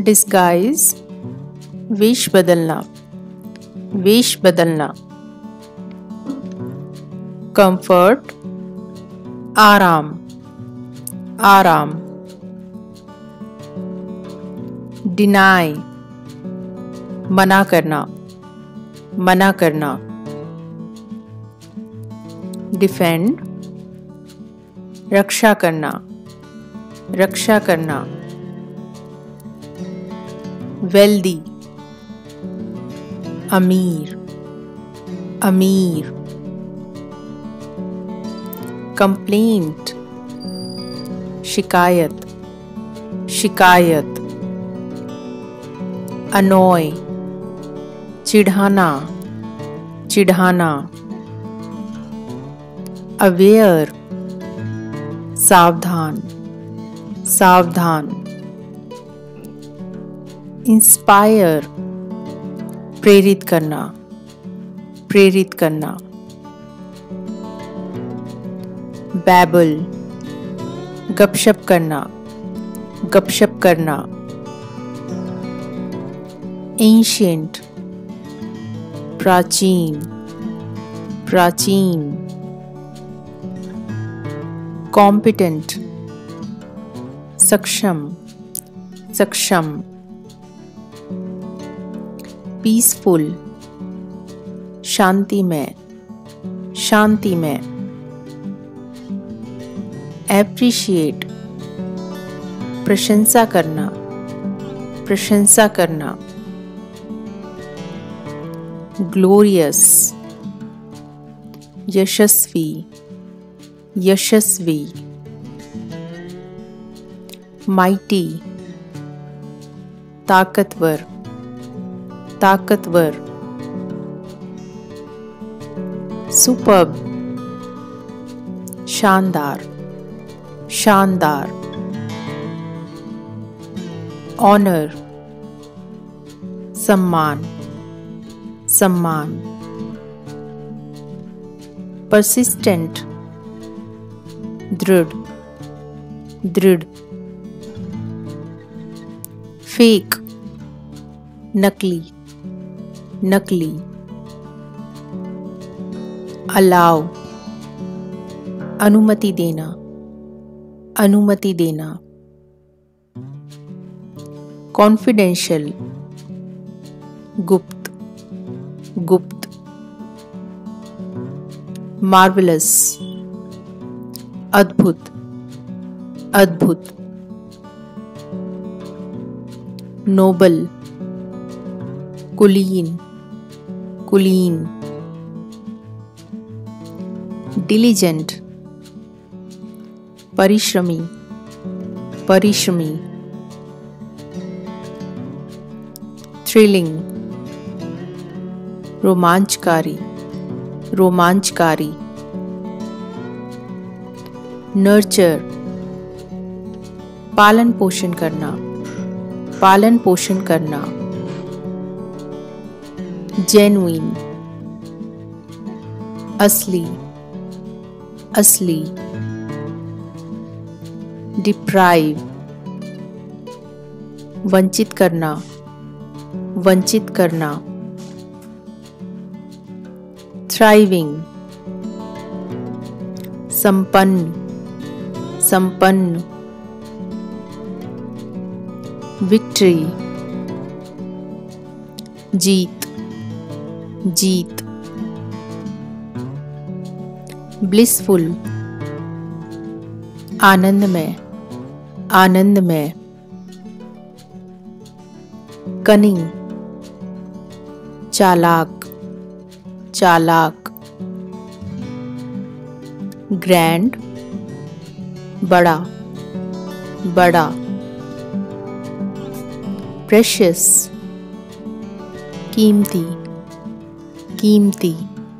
Disguise वेश बदलना, वेश बदलना। कंफर्ट आराम, आराम। डिनाई मना करना, मना करना। डिफेंड रक्षा करना, रक्षा करना। वेल्दी अमीर, अमीर। कंप्लेंट शिकायत, शिकायत। अनॉय चिढ़ाना, चिढ़ाना। अवेयर सावधान, सावधान। इंस्पायर प्रेरित करना, प्रेरित करना। बैबल गपशप करना, गपशप करना। एंशिएंट प्राचीन, प्राचीन। कॉम्पिटेंट सक्षम, सक्षम। पीसफुल शांतिमय, शांतिमय। एप्रिशिएट प्रशंसा करना, प्रशंसा करना। ग्लोरियस यशस्वी, यशस्वी। माइटी ताकतवर, ताकतवर। सुपर्ब शानदार, शानदार। ऑनर सम्मान, सम्मान। परसिस्टेंट दृढ़, दृढ़। फेक नकली, नकली। अलाउ अनुमति देना, अनुमति देना। कॉन्फिडेंशियल गुप्त, गुप्त। मार्वेलस अद्भुत, अद्भुत। नोबल कुलीन, कुलीन। डिलीजेंट परिश्रमी, परिश्रमी। थ्रिलिंग रोमांचकारी, रोमांचकारी। नर्चर पालन पोषण करना, पालन पोषण करना। जेन्युइन असली, असली। डिप्राइव वंचित करना, वंचित करना। थ्राइविंग संपन्न, संपन्न। विक्ट्री जीत, जीत। ब्लिसफुल आनंदमय, आनंदमय। कनिंग चालाक, चालाक। ग्रैंड बड़ा, बड़ा। प्रेशियस कीमती, कीमती।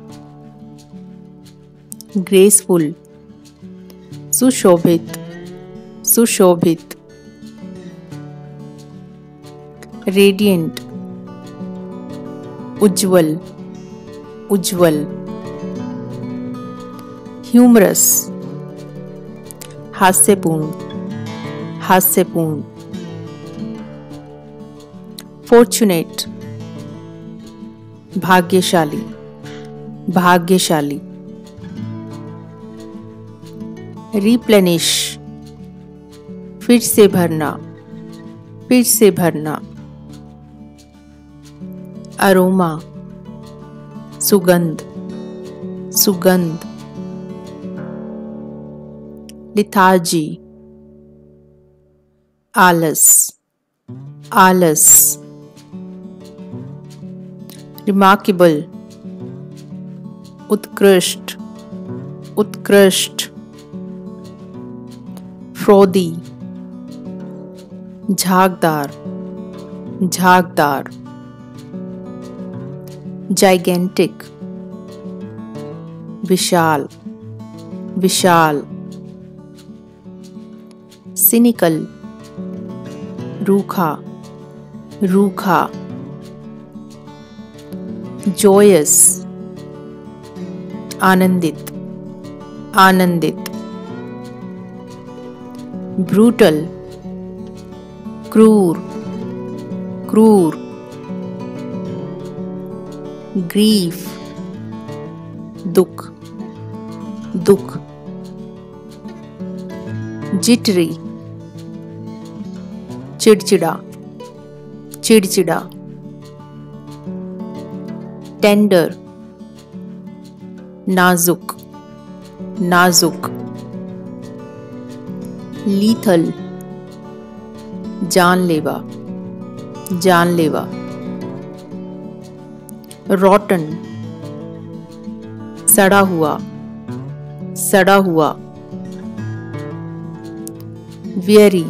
ग्रेसफुल सुशोभित, सुशोभित। रेडिएंट उज्ज्वल, उज्ज्वल। ह्यूमरस हास्यपूर्ण, हास्यपूर्ण। fortunate, भाग्यशाली, भाग्यशाली। replenish, फिर से भरना, फिर से भरना। अरोमा, सुगंध, सुगंध। लिथार्जी, आलस, आलस। रिमार्केबल, उत्कृष्ट, उत्कृष्ट। फ्रॉदी, झागदार, झागदार। जाइगेंटिक, विशाल, विशाल। सिनिकल, रूखा, रूखा। जॉयस, आनंदित, आनंदित। ब्रूटल, क्रूर, क्रूर। ग्रीफ, दुख, दुख। जिटरी, चिड़चिड़ा, चिड़चिड़ा। टेंडर, नाजुक, नाजुक। लीथल, जानलेवा, जानलेवा। रॉटन, सड़ा हुआ, सड़ा हुआ। वेरी,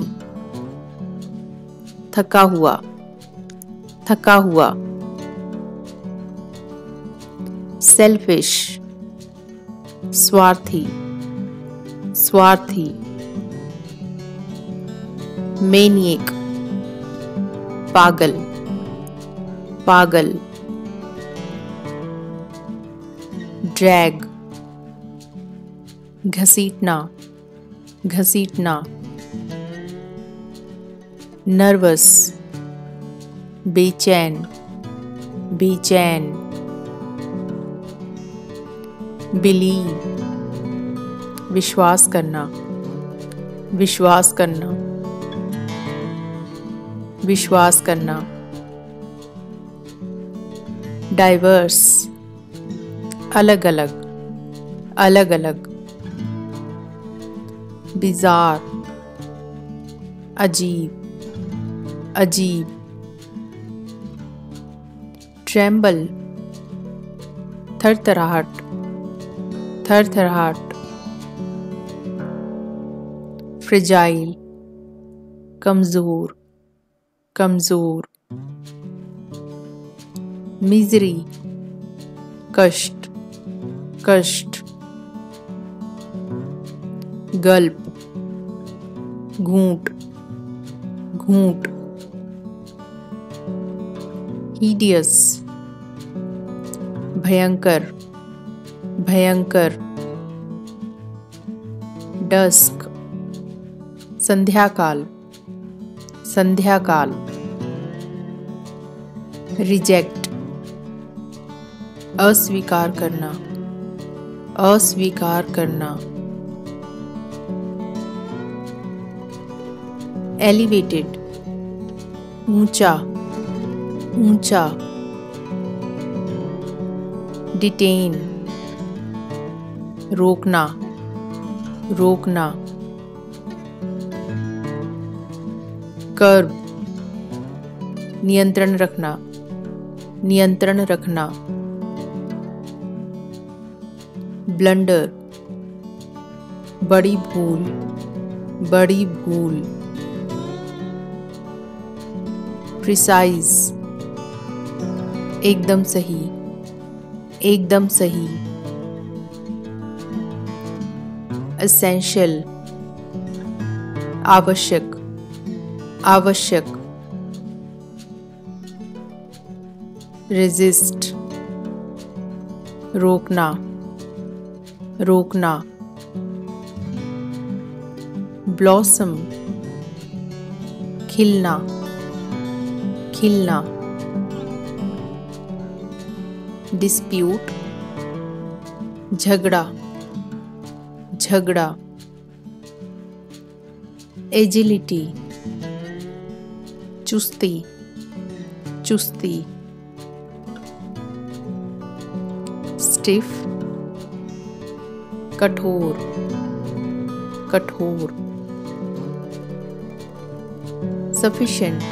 थका हुआ, थका हुआ। सेल्फिश, स्वार्थी, स्वार्थी। मैनिएक, पागल, पागल। ड्रैग, घसीटना, घसीटना। नर्वस, बेचैन, बेचैन। बिलीव, विश्वास करना, विश्वास करना, विश्वास करना। डाइवर्स, अलग अलग, अलग अलग। बिजार, अजीब, अजीब। ट्रेम्बल, थरथराहट, थरथराहट। फ्रिजाइल, कमजोर, कमजोर। मिजरी, कष्ट, कष्ट। गल्प, घूंट, घूंट। हिडियस, भयंकर, भयंकर। डस्क, संध्याकाल, संध्याकाल। रिजेक्ट, अस्वीकार करना, अस्वीकार करना। एलिवेटेड, ऊंचा, ऊंचा। डिटेन, रोकना, रोकना। कर्ब, नियंत्रण रखना, नियंत्रण रखना। ब्लंडर, बड़ी भूल, बड़ी भूल। प्रिसाइज, एकदम सही, एकदम सही। एसेंशियल, आवश्यक, आवश्यक। रेजिस्ट, रोकना, रोकना। ब्लॉसम, खिलना, खिलना, डिस्प्यूट, झगड़ा, झगड़ा, एजिलिटी, चुस्ती, चुस्ती, स्टिफ, कठोर, कठोर, सफिशिएंट,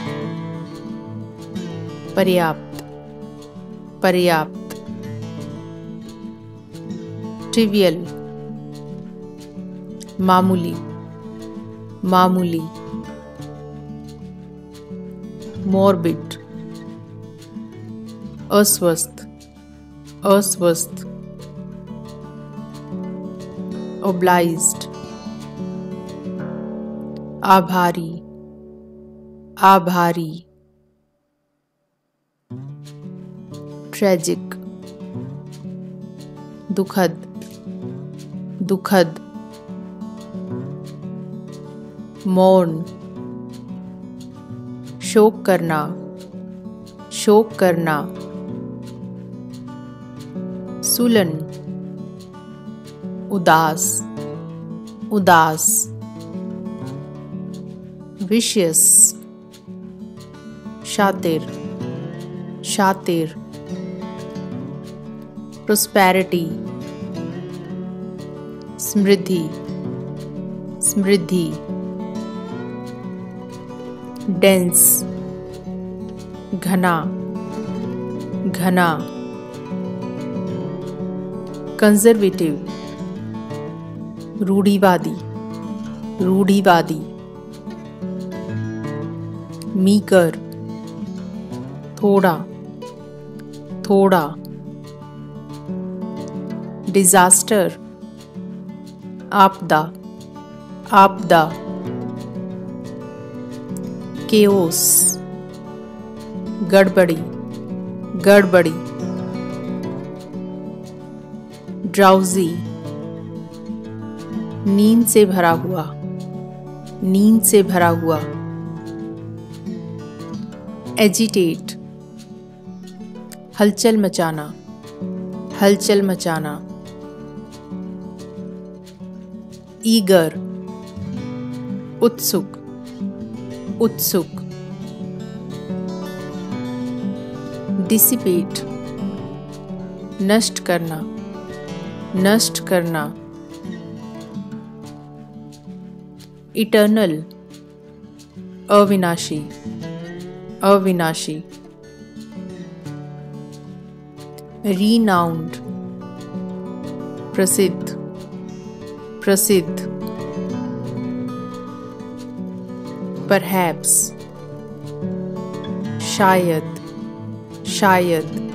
पर्याप्त, पर्याप्त, ट्रिवियल, मामूली, मामूली, मॉर्बिड, अस्वस्थ, अस्वस्थ, ओब्लाइज्ड, आभारी, आभारी, ट्रेजिक, दुखद, दुखद, मौन, शोक करना, शोक करना, सुलन, उदास, उदास, विशियस, शातिर, शातिर, प्रोस्पेरिटी, समृद्धि, समृद्धि, डेंस, घना, घना, कंजर्वेटिव, रूढ़िवादी, रूढ़िवादी, मीकर, थोड़ा, थोड़ा, डिजास्टर, आपदा, आपदा, केओस, गड़बड़ी, गड़बड़ी, ड्राउजी, नींद से भरा हुआ, नींद से भरा हुआ, एजिटेट, हलचल मचाना, हलचल मचाना, ईगर, उत्सुक, उत्सुक, डिसिपेट, नष्ट करना, नष्ट करना, इटर्नल, अविनाशी, अविनाशी, रीनाउंड, प्रसिद्ध, प्रसिद्ध, परहैप्स, शायद, शायद,